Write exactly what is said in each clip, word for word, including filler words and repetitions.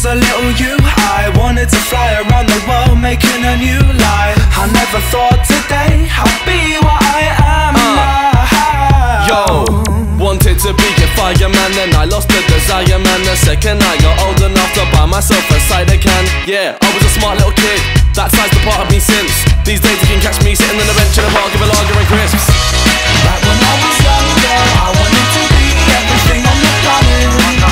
was a little you, I wanted to fly around the world, making a new life. I never thought today I'd be what I am uh, now. Yo, wanted to be a fireman, then I lost the desire, man. The second I got old enough to buy myself a cider can. Yeah, I was a smart little kid, that side's the part of me since. These days you can catch me sitting on the bench in a park with a lager and crisps. Back when I was younger, I wanted to be everything on the planet.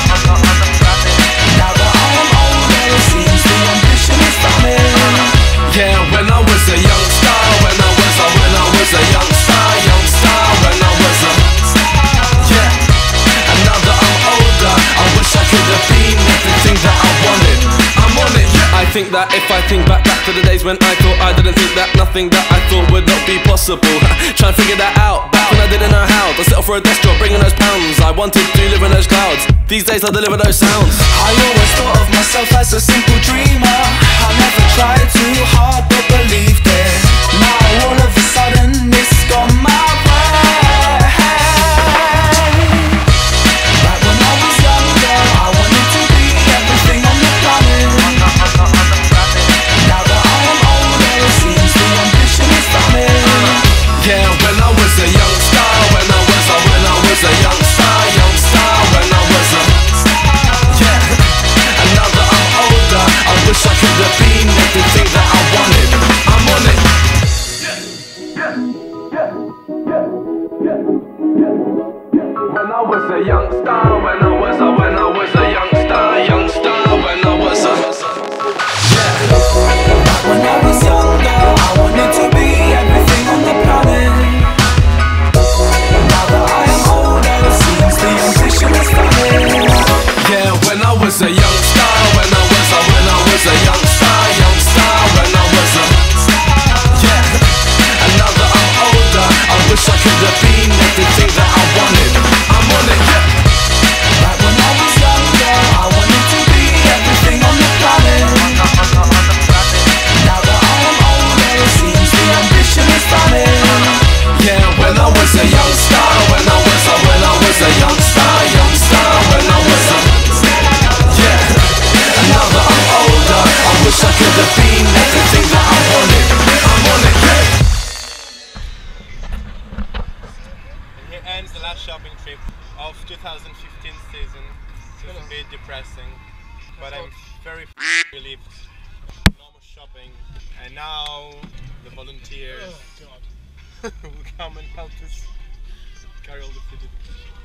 Now that I am older, it seems the ambition is coming. Yeah, when I was a youngster, when I was a, when I was a youngster, youngster, when I was a, yeah. And now that I'm older, I wish I could have been everything that I wanted. I'm on it, yeah. I think that if I think back, back to the days when I thought I didn't think that nothing that I thought would not be possible. Try and figure that out, back when I didn't know how to settle for a desk job, bringing those pounds. I wanted to live in those clouds, these days I deliver those sounds. I always thought of myself as a simple dreamer. I never tried too hard but believed it. Now all of a sudden it's gone my way. Back when I was younger, I wanted to be everything on the planet. Now that I am older, it seems the ambition is coming. Yeah, when I was a youngster, when I was a, when I was a youngster, youngster, when I was a, yeah. And now that I'm older, I wish I could have been everything that I wanted. I'm on it. Yeah, yeah, yeah, yeah, yeah, yeah. When I was a youngster, when I was a, when I was a youngster, youngster, when I was a, yeah. When I was younger, I wanted to be everything on the planet. Now that I am older, it seems the ambition is coming. Yeah, when I was a youngster, when I was a, when I was a youngster, youngster, when I was a, yeah. And now that I'm older, I wish I could have been everything that I wanted. I'm on it, yeah. Back when I was younger, I wanted to be everything on the planet. Now that I am older, it seems the ambition is coming. Yeah, when I was a youngster, when I was a, when I was a youngster, youngster, when I was a, yeah. And now that I'm older, I wish I could have been everything that I wanted. I'm on it, yeah. And here ends the last shopping trip of two thousand fifteen season. It's a bit depressing, but I'm very relieved. No more shopping, and now the volunteers will come and help us carry all the food.